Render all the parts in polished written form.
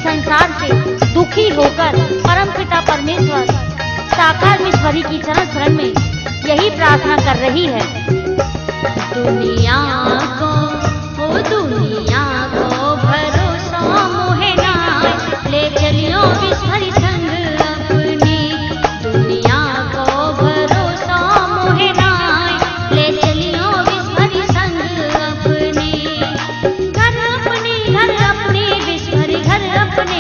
संसार से दुखी होकर परमपिता परमेश्वर साकार विश्वरी की चरण शरण में यही प्रार्थना कर रही है। दुनिया को भरोसा मोहे नाय, ले चलियो विश्वरी संग अपने। दुनिया को भरोसा मोहे नाय, ले चलियो विश्वरी संग अपने। घर अपने विश्वरी घर अपने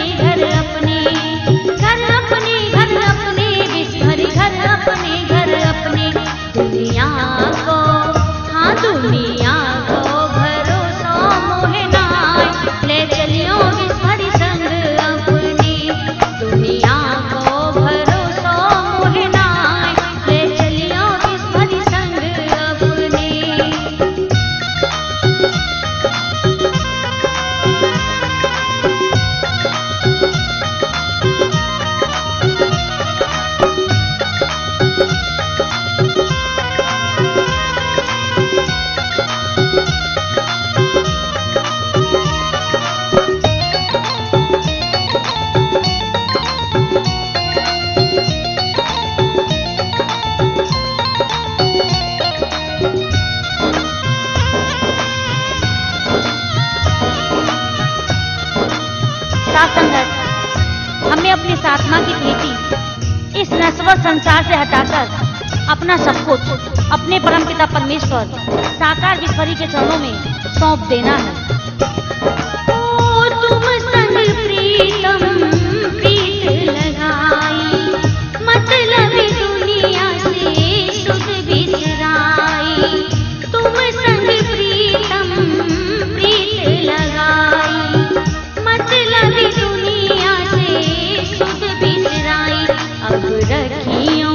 विश्वरी घर अपने। दुनिया को दुनिया को भरोसा मोहे नाय, ले चलियो विश्वरी संग अपने। दुनिया को भरोसा मोहे नाय, ले चलियो विश्वरी संग अपने। संगत, हमें अपनी आत्मा की प्रीति इस नश्वर संसार से हटाकर अपना सब कुछ अपने परमपिता परमेश्वर साकार विश्वरी के चरणों में सौंप देना है। ओ तुम संग प्रीतम प्रीत लगाई, मतलब दुनिया से सुध बिसराई। तुम संग प्रीतम प्रीत लगाई, मतलब दुनिया से सुध बिसराई। अब रखियो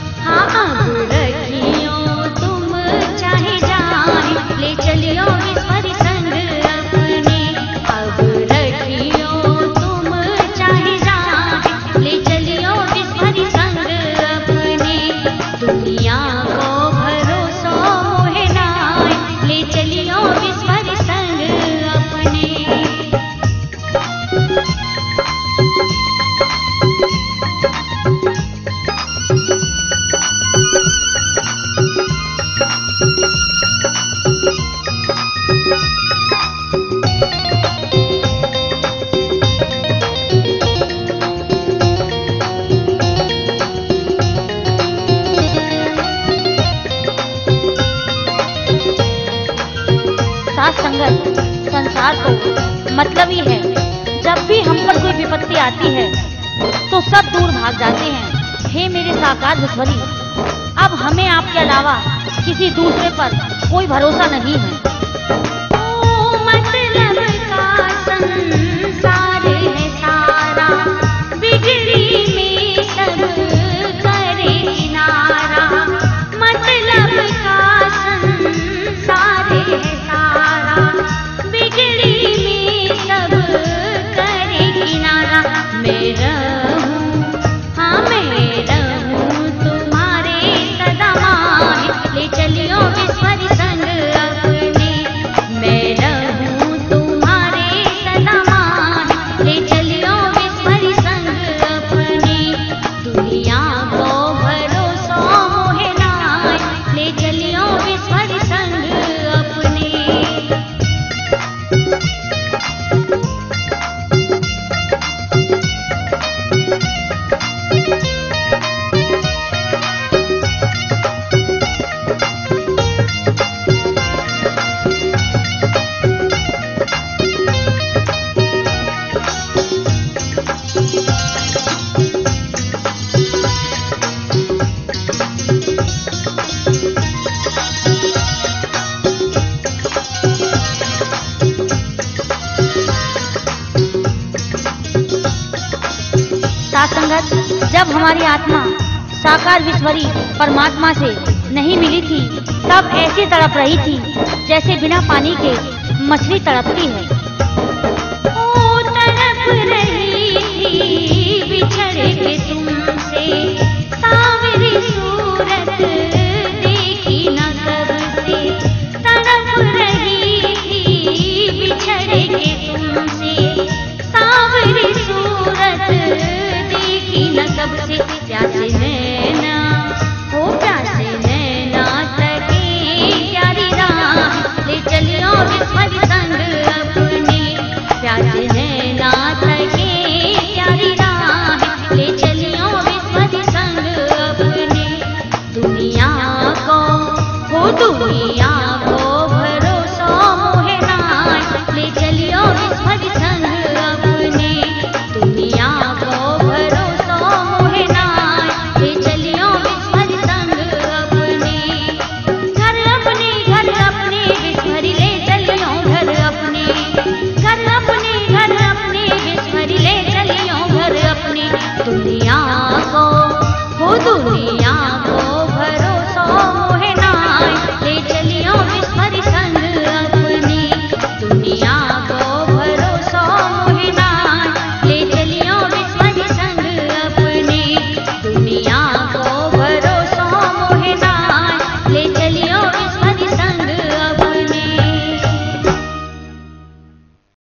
तुम चाहे जाए, ले चलियो विश्वरी संग अपने। अब रखियो तुम चाहे जाए, ले चलियो विश्वरी संग अपने। दुनिया को भरोसा मोहे नाय, ले चलियो विश्वरी संग अपने। संगत, संसार तो मतलब ही है, जब भी हम पर कोई विपत्ति आती है तो सब दूर भाग जाते हैं। हे मेरे साकार विश्वरी, अब हमें आपके अलावा किसी दूसरे पर कोई भरोसा नहीं है। ओ मतलब का संसार है सारा, बिगड़ी में सब करे किनारा। मतलब का संसार है सारा, बिगड़ी में सब करे किनारा। मैं रहूं तुम्हारे सदा माही, ले चलियो विश्वरी संग अपने। मैं रहूं तुम्हारे सदा माही, ले चलियो विश्वरी संग अपने। दुनिया को भरोसा मोहे नाय, ले चलियो विश्वरी संग अपने। संगत, जब हमारी आत्मा साकार विश्वरी परमात्मा से नहीं मिली थी, तब ऐसी तड़प रही थी जैसे बिना पानी के मछली तड़पती है।